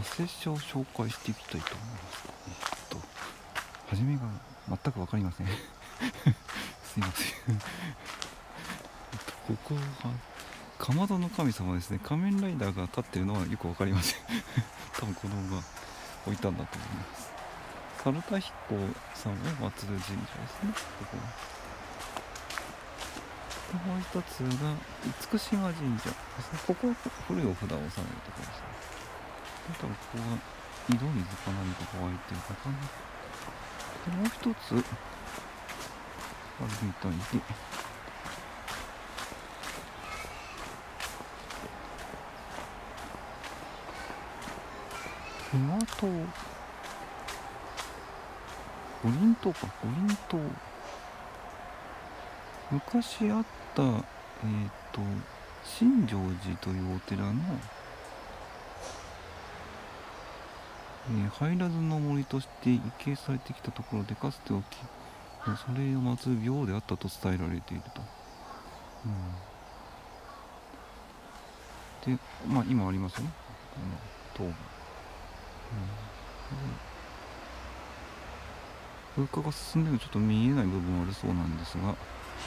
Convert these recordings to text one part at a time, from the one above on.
拙者を紹介していきたいと思います。初めが全く分かりませんすいませんここはかまどの神様ですね。仮面ライダーが立ってるのはよく分かりません多分子供が置いたんだと思います。猿田彦さんを祀る神社ですね、ここは。もう一つが厳島神社ですね。ここは古いお札を納めるところですね。だからここは井戸水か何かが湧いてるのかな。でもう一つあるみたいで、今と五輪塔か、五輪塔。昔あった新成寺というお寺の、入らずの森として移形されてきたところで、かつてそれを祀る廟であったと伝えられていると。で、まあ今ありますよね、この塔が。風化が進んでもちょっと見えない部分はあるそうなんですが、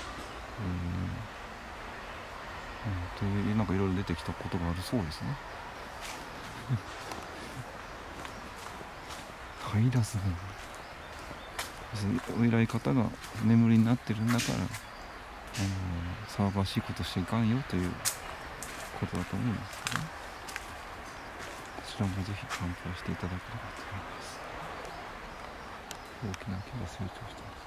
というなんかいろいろ出てきたことがあるそうですね入らずにお偉い方が眠りになってるんだから、騒がしいことしていかんよということだと思うんですけどね。こちらもぜひ参拝していただければと思います。大きな木が成長しています。